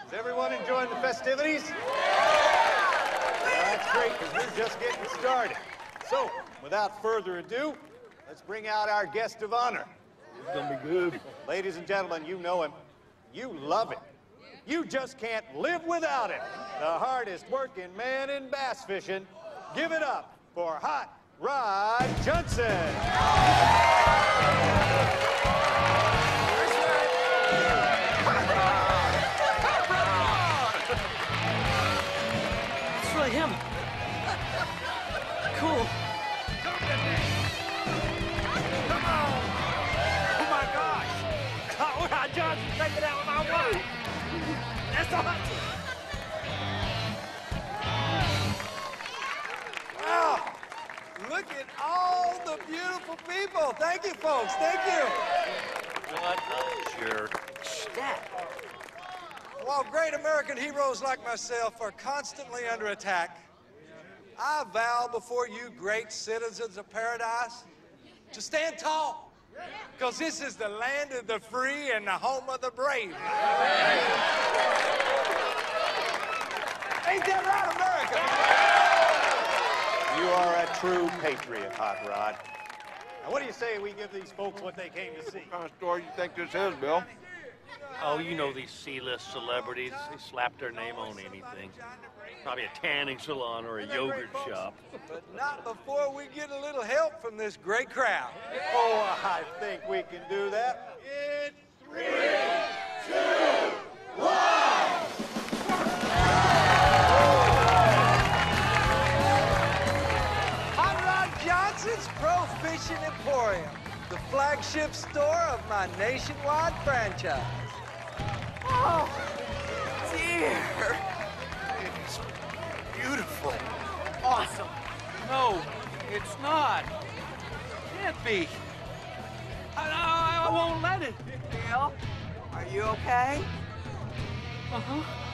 Is everyone enjoying the festivities? Well, that's great, because we're just getting started. So, without further ado, let's bring out our guest of honor. It's gonna be good. Ladies and gentlemen, you know him. You love him. You just can't live without him. The hardest working man in bass fishing. Give it up for Hot Rod Johnson. It's really him. Cool. Come on! Oh my gosh! Hot Rod Johnson taking out my wife! That's awesome! Wow! Look at all the beautiful people. Thank you, folks. Thank you. What a jerk. Dad. While great American heroes like myself are constantly under attack, I vow before you great citizens of paradise to stand tall, because this is the land of the free and the home of the brave. Ain't that right, America? You are a true patriot, Hot Rod. Now, what do you say we give these folks what they came to see? What kind of story you think this is, Bill? Oh, you know these C-list celebrities. They slap their name on anything. Probably a tanning salon or a yogurt shop. But not before we get a little help from this great crowd. Oh, I think we can do that. In 3, 2, 1. Hot Rod Johnson's Pro Fishing Emporium, the flagship store of my nationwide franchise. Oh, dear. It's beautiful. Awesome. No, it's not. Can't be. I won't let it. Bill, are you okay? Uh-huh.